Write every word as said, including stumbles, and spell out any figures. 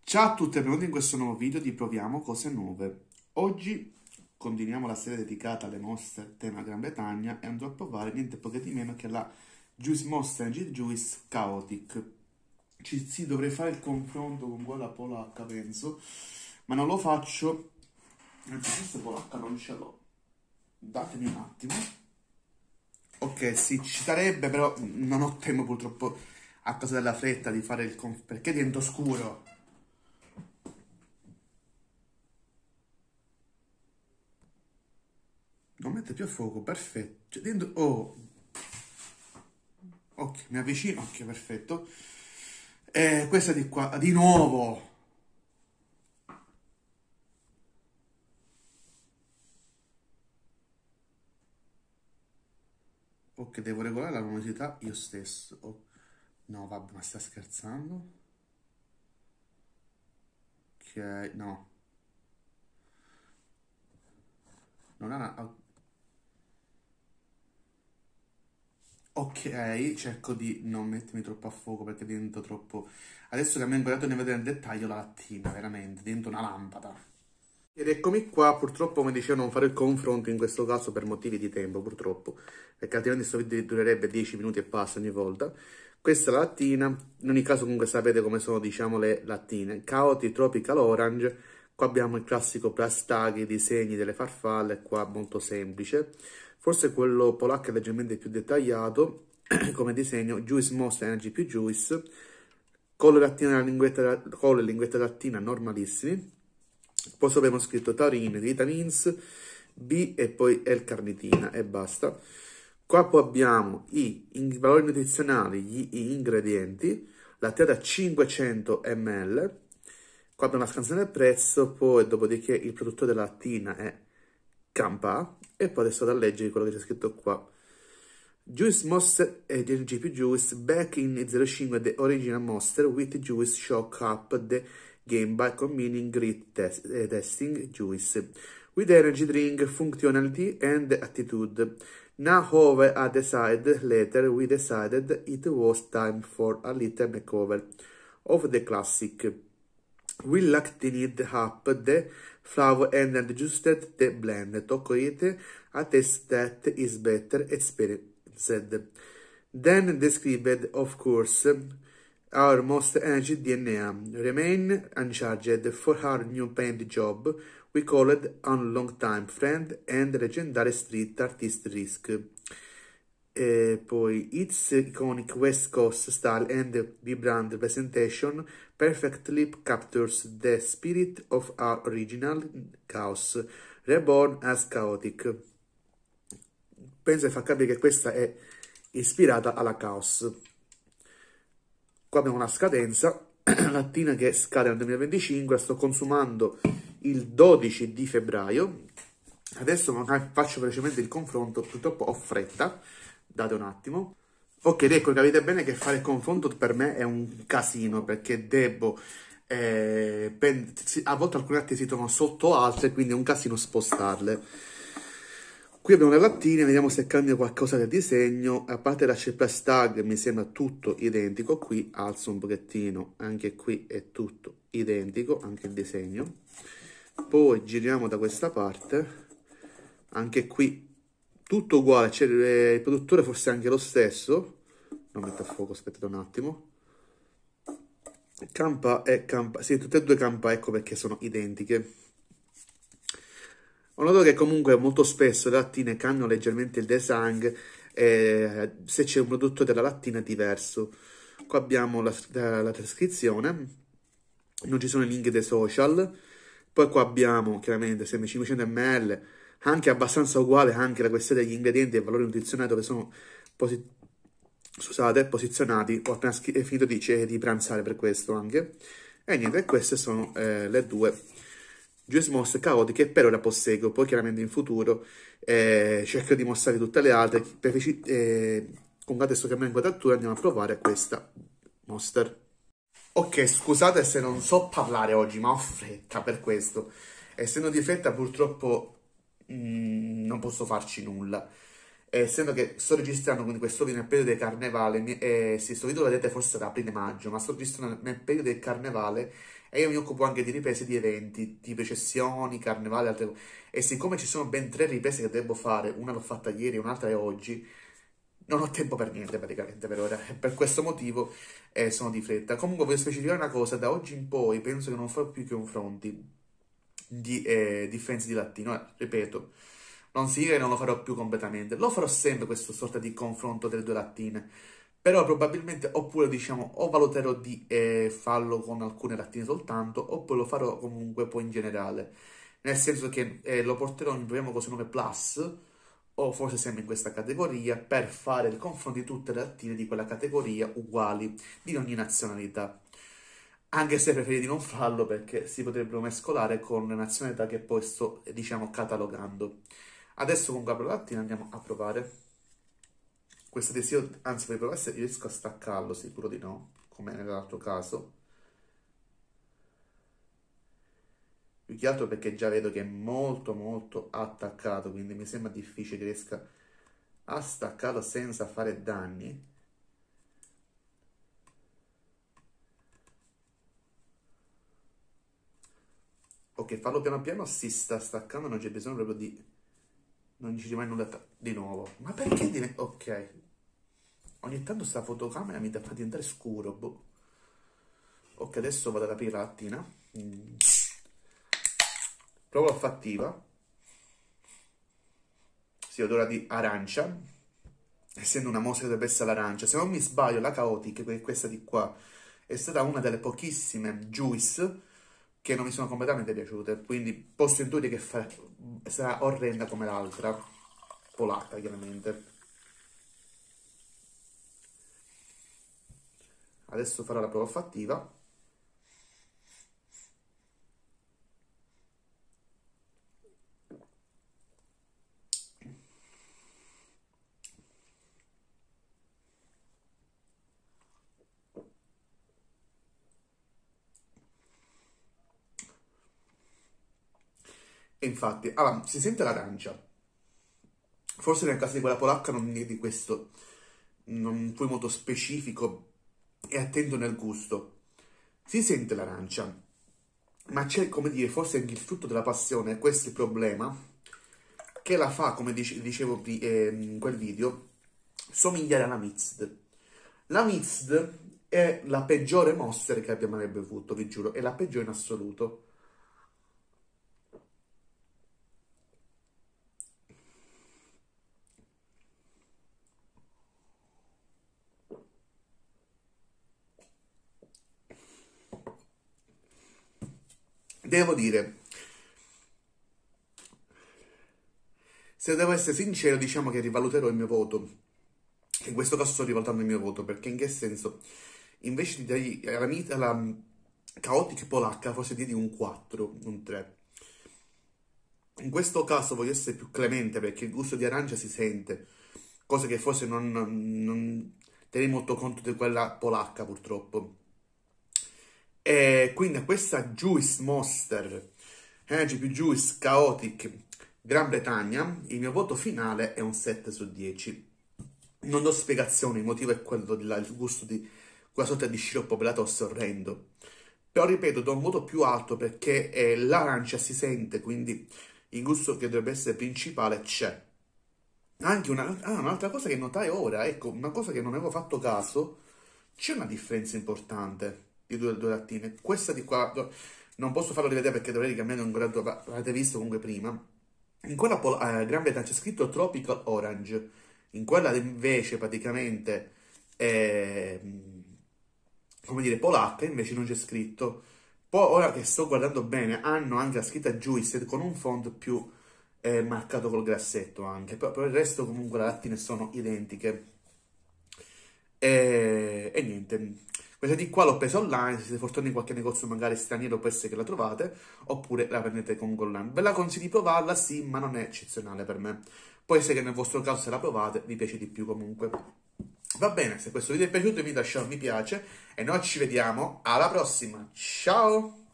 Ciao a tutti e benvenuti in questo nuovo video di Proviamo Cose Nuove. Oggi continuiamo la serie dedicata alle Monster tema Gran Bretagna e andrò a provare niente poco di meno che la Juice Monster Energy Juice Chaotic. Ci sì, dovrei fare il confronto con quella polacca, penso, ma non lo faccio perché questa polacca non ce l'ho. Datemi un attimo. Ok, sì, ci sarebbe, però non ho tempo purtroppo a causa della fretta di fare il confronto perché diventa scuro. Non mette più a fuoco, perfetto. Cioè, dentro... Oh. Ok, mi avvicino. Ok, perfetto. E questa di qua, di nuovo. Ok, devo regolare la luminosità io stesso. Oh. No, vabbè, ma sta scherzando? Ok, no. Non è una... Ok, cerco di non mettermi troppo a fuoco perché divento troppo... Adesso che mi ho inquadrato ne vedo nel dettaglio la lattina, veramente, diventa una lampada. Ed eccomi qua, purtroppo come dicevo non fare il confronto in questo caso per motivi di tempo, purtroppo, perché altrimenti questo video durerebbe dieci minuti e passa ogni volta. Questa è la lattina, in ogni caso comunque sapete come sono, diciamo, le lattine. Chaotic Tropical Orange, qua abbiamo il classico plastaghi, i disegni delle farfalle, qua molto semplice. Forse quello polacco è leggermente più dettagliato, come disegno, Juice Monster Energy più Juice, con le lattine, linguetta, con le linguette lattina normalissimi. Poi sopra abbiamo scritto taurine, vitamins B e poi L-carnitina e basta. Qua poi abbiamo i, i valori nutrizionali, gli, gli ingredienti, latte a cinquecento millilitri. Qua abbiamo la scansione del prezzo, poi dopodiché il produttore della lattina è Campa e poi adesso da leggere quello che c'è scritto qua. Juice Monster e G P Juice back in zero cinque the original Monster with Juice Shock Up the game by combining grit test, uh, testing juice with energy drink functionality and attitude. Now, however, I decided later we decided it was time for a little makeover of the classic. We lactined up the flour and adjusted the blend to create a taste that is better experienced. Then described, of course, our most energy D N A. Remain uncharged for our new paint job. We called on long-time friend and legendary street artist Risk. E poi its iconic West Coast style and vibrant presentation perfectly captures the spirit of our original Chaos, reborn as Chaotic. Penso che fa capire che questa è ispirata alla Chaos. Qua abbiamo una scadenza, lattina che scade nel duemilaventicinque, la sto consumando il dodici di febbraio. Adesso faccio velocemente il confronto, purtroppo ho fretta, date un attimo. Ok, ecco, capite bene che fare il confronto per me è un casino, perché devo... Eh, a volte alcune latte si trovano sotto altre, quindi è un casino spostarle. Qui abbiamo le lattine, vediamo se cambia qualcosa del disegno. A parte la Cheplace Tag mi sembra tutto identico. Qui alzo un pochettino, anche qui è tutto identico, anche il disegno. Poi giriamo da questa parte, anche qui tutto uguale, cioè, il produttore forse è anche lo stesso. Non metto a fuoco, aspettate un attimo. Campa e Campa, sì, tutte e due Campa, ecco perché sono identiche. Ho notato che comunque molto spesso le lattine cambiano leggermente il design eh, se c'è un prodotto della lattina diverso. Qua abbiamo la, la, la trascrizione, non ci sono i link dei social. Poi qua abbiamo chiaramente sempre cinquecento millilitri, anche abbastanza uguale anche la questione degli ingredienti e valori nutrizionali dove sono posi scusate, posizionati. Ho appena finito di, di pranzare per questo anche. E niente, queste sono eh, le due Juice Monster Chaotic che per ora posseggo. Poi chiaramente in futuro eh, cerco di mostrare tutte le altre. Per, eh, comunque adesso che abbiamo inquadratura andiamo a provare questa Monster. Ok, scusate se non so parlare oggi, ma ho fretta per questo. Essendo di fretta purtroppo mh, non posso farci nulla. essendo che sto registrando quindi questo video nel periodo del carnevale, mi- eh, sì, sto video lo vedete forse ad aprile-maggio, ma sto registrando nel periodo del carnevale e io mi occupo anche di riprese di eventi, di processioni, carnevale, altre cose. E siccome ci sono ben tre riprese che devo fare, una l'ho fatta ieri, un'altra è oggi, non ho tempo per niente praticamente per ora, e per questo motivo eh, sono di fretta. Comunque voglio specificare una cosa, da oggi in poi penso che non farò più confronti di eh, differenze di latino, eh, ripeto, non significa che non lo farò più completamente, lo farò sempre questo sorta di confronto delle due lattine, però probabilmente oppure diciamo o valuterò di eh, farlo con alcune lattine soltanto, oppure lo farò comunque poi in generale, nel senso che eh, lo porterò in proviamo così nome plus, o forse sempre in questa categoria, per fare il confronto di tutte le lattine di quella categoria uguali, di ogni nazionalità. Anche se preferito di non farlo perché si potrebbero mescolare con le nazionalità che poi sto, diciamo, catalogando. Adesso con Gabriele Lattina andiamo a provare questo adesivo, anzi voglio provare se riesco a staccarlo, sicuro di no, come nell'altro caso. Più che altro perché già vedo che è molto molto attaccato, quindi mi sembra difficile che riesca a staccarlo senza fare danni. Ok, farlo piano piano si sta staccando, non c'è bisogno proprio di... non ci rimane nulla di nuovo. Ma perché diventa... ok. Ogni tanto sta fotocamera mi fa diventare scuro, boh. Ok, adesso vado ad aprire la lattina. Mm. Prova fattiva. Si odora di arancia. Essendo una mosca che dovrebbe essere l'arancia. Se non mi sbaglio, la Chaotic, che è questa di qua, è stata una delle pochissime juice che non mi sono completamente piaciute. Quindi posso intuire che fa... sarà orrenda come l'altra. Polacca, chiaramente. Adesso farò la prova fattiva. E infatti, allora, si sente l'arancia. Forse nel caso di quella polacca non è di questo, non fui molto specifico e attento nel gusto. Si sente l'arancia, ma c'è, come dire, forse anche il frutto della passione, questo è il problema, che la fa, come dice, dicevo eh, in quel video, somigliare alla Mixed. La Mixed è la peggiore Monster che abbia mai bevuto, vi giuro, è la peggiore in assoluto. Devo dire, se devo essere sincero, diciamo che rivaluterò il mio voto. In questo caso sto rivalutando il mio voto, perché in che senso? Invece di dargli alla, alla Chaotic polacca, forse dirgli un quattro, un tre. In questo caso voglio essere più clemente, perché il gusto di arancia si sente, cosa che forse non, non terrei molto conto di quella polacca, purtroppo. E quindi a questa Juice Monster Energy più Juice Chaotic Gran Bretagna, il mio voto finale è un sette su dieci. Non do spiegazioni, il motivo è quello del gusto di quella sorta di sciroppo per la tosse orrendo. Però ripeto, do un voto più alto perché eh, l'arancia si sente, quindi il gusto che dovrebbe essere principale c'è. Anche una, ah, un'altra cosa che notai ora, ecco, una cosa che non avevo fatto caso, c'è una differenza importante di due, due lattine. Questa di qua, non posso farlo rivedere perché dovrei cambiare un grado, l'avete visto comunque prima. In quella eh, Gran Bretagna c'è scritto Tropical Orange, in quella invece praticamente, eh, come dire, polacca, invece non c'è scritto. Poi ora che sto guardando bene, hanno anche la scritta Juiced con un font più eh, marcato col grassetto anche, però per il resto comunque le lattine sono identiche. E, e niente, questa di qua l'ho presa online, se siete fortunati in qualche negozio magari straniero può essere che la trovate, oppure la prendete comunque online. Ve la consiglio di provarla, sì, ma non è eccezionale per me. Può essere che nel vostro caso se la provate vi piace di più comunque. Va bene, se questo video vi è piaciuto vi lasciate un mi piace e noi ci vediamo alla prossima. Ciao!